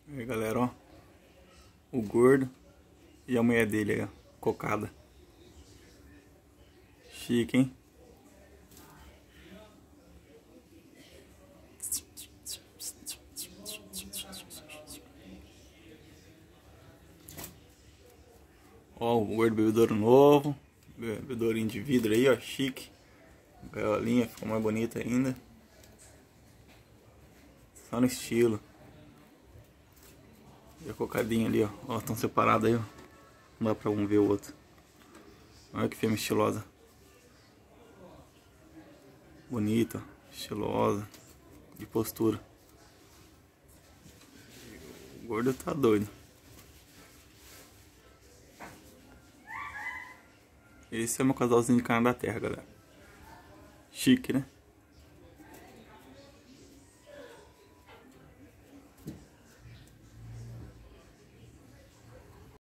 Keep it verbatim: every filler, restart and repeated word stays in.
Aí galera, ó, o gordo e a mulher dele aí, ó, cocada. Chique, hein? Ó, o gordo bebedouro novo, bebedourinho de vidro aí, ó, chique. Gaiolinha, ficou mais bonita ainda. Só no estilo. E a cocadinha ali, ó, ó, estão separados aí, ó. Não dá pra um ver o outro. Olha que fêmea estilosa. Bonita, estilosa, de postura. O gordo tá doido. Esse é meu casalzinho de carne da terra, galera. Chique, né?